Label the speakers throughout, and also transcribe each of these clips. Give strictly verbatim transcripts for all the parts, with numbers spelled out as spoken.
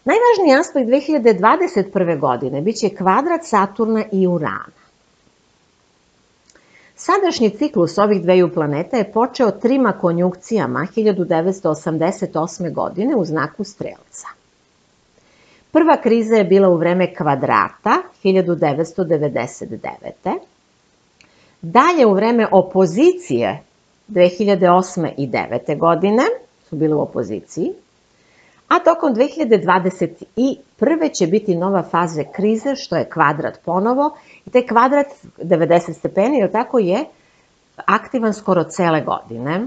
Speaker 1: Najvažniji aspekt dve hiljade dvadeset prve. godine biće kvadrat Saturna i Urana. Sadašnji ciklus ovih dveju planeta je počeo trima konjunkcijama hiljadu devetsto osamdeset osme. godine u znaku Strelca. Prva kriza je bila u vreme kvadrata hiljadu devetsto devedeset devete. Dalje u vreme opozicije dve hiljade osme. i dve hiljade devete. godine su bile u opoziciji, a tokom dve hiljade dvadeset prve. će biti nova faza krize, što je kvadrat ponovo, i taj kvadrat devedeset stepeni, jer tako je, aktivan skoro cele godine.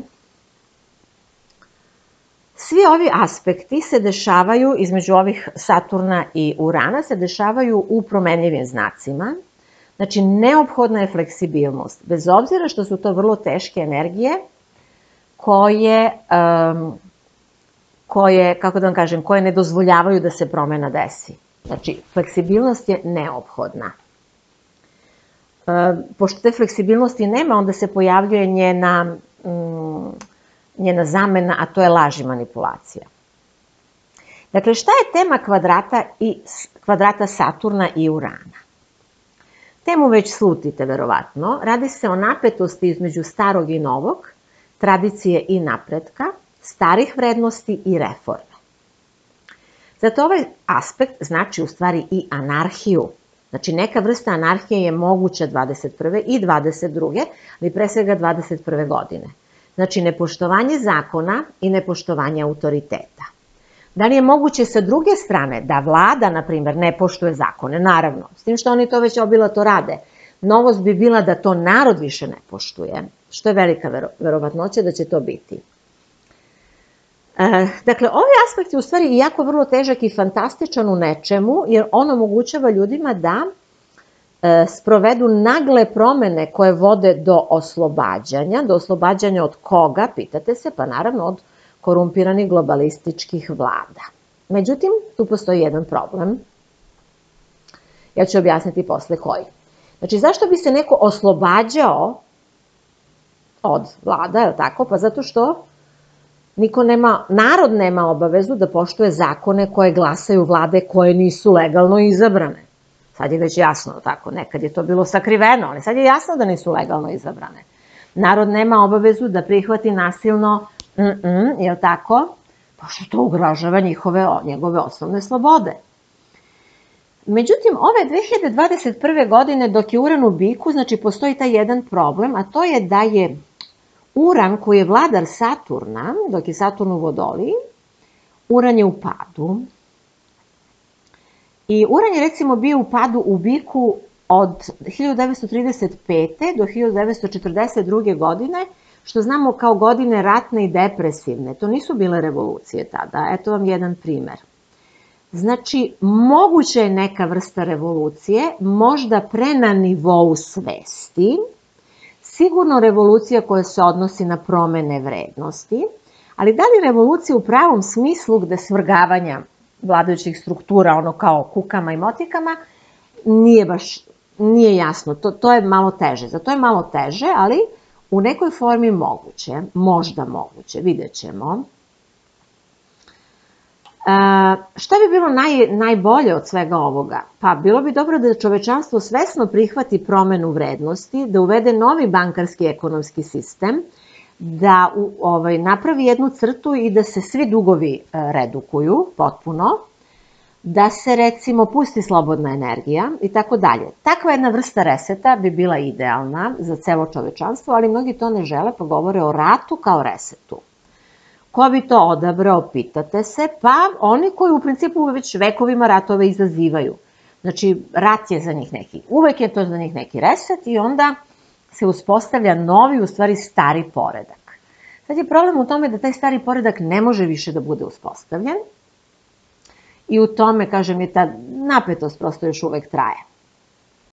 Speaker 1: Svi ovi aspekti se dešavaju, između ovih Saturna i Urana, se dešavaju u promenljivim znacima. Znači, neophodna je fleksibilnost, bez obzira što su to vrlo teške energije koje, um, koje, kako da vam kažem, koje ne dozvoljavaju da se promena desi. Znači, fleksibilnost je neophodna. E, pošto te fleksibilnosti nema, onda se pojavljuje njena, mm, njena zamena, a to je laž i manipulacija. Dakle, šta je tema kvadrata, i, kvadrata Saturna i Urana? Temu već slutite, verovatno. Radi se o napetosti između starog i novog, tradicije i napretka, starih vrednosti i reforme. Zato ovaj aspekt znači u stvari i anarhiju. Znači, neka vrsta anarhije je moguća dvadeset prve. i dvadeset druge. ali pre svega dvadeset prve. godine. Znači, nepoštovanje zakona i nepoštovanje autoriteta. Da li je moguće sa druge strane da vlada, na primjer, ne poštuje zakone? Naravno, s tim što oni to već obilato rade. Novost bi bila da to narod više ne poštuje, što je velika vero, verovatnoća da će to biti. E, dakle, ovaj aspekt je u stvari jako vrlo težak i fantastičan u nečemu, jer on omogućava ljudima da e, sprovedu nagle promene koje vode do oslobađanja. Do oslobađanja od koga, pitate se? Pa naravno od korumpiranih globalističkih vlada. Međutim, tu postoji jedan problem. Ja ću objasniti posle koji. Znači, zašto bi se neko oslobađao od vlada, je li tako? Pa zato što niko nema, narod nema obavezu da poštuje zakone koje glasaju vlade koje nisu legalno izabrane. Sad je već jasno, tako, nekad je to bilo sakriveno, ali sad je jasno da nisu legalno izabrane. Narod nema obavezu da prihvati nasilno, mm, je li tako? Pošto to ugrožava njihove, njegove osnovne slobode. Međutim, ove dve hiljade dvadeset prve. godine, dok je Uran u biku, znači postoji taj jedan problem, a to je da je Uran, koji je vladar Saturna, dok je Saturn u Vodoliji, Uran je u padu. I Uran je recimo bio u padu u biku od hiljadu devetsto trideset pete. do hiljadu devetsto četrdeset druge. godine, što znamo kao godine ratne i depresivne. To nisu bile revolucije tada. Eto vam jedan primer. Znači, moguće je neka vrsta revolucije, možda pre na nivou svesti, sigurno revolucija koja se odnosi na promene vrednosti, ali da li revolucija u pravom smislu gde svrgavanja vladajućih struktura, ono kao kukama i motikama, nije baš, nije jasno, to, to je malo teže. Zato je malo teže, ali u nekoj formi moguće, možda moguće, vidjet ćemo. E, šta bi bilo naj, najbolje od svega ovoga? Pa bilo bi dobro da čovečanstvo svesno prihvati promenu vrednosti, da uvede novi bankarski ekonomski sistem, da u, ovaj, napravi jednu crtu i da se svi dugovi e, redukuju potpuno, da se recimo pusti slobodna energija i tako dalje. Takva jedna vrsta reseta bi bila idealna za celo čovečanstvo, ali mnogi to ne žele pa govore o ratu kao resetu. Ko bi to odabrao, pitate se, pa oni koji u principu već vekovima ratove izazivaju. Znači, rat je za njih neki, uvek je to za njih neki reset i onda se uspostavlja novi, u stvari stari poredak. Sad je problem u tome da taj stari poredak ne može više da bude uspostavljen i u tome, kažem, je ta napetost prosto još uvek traje.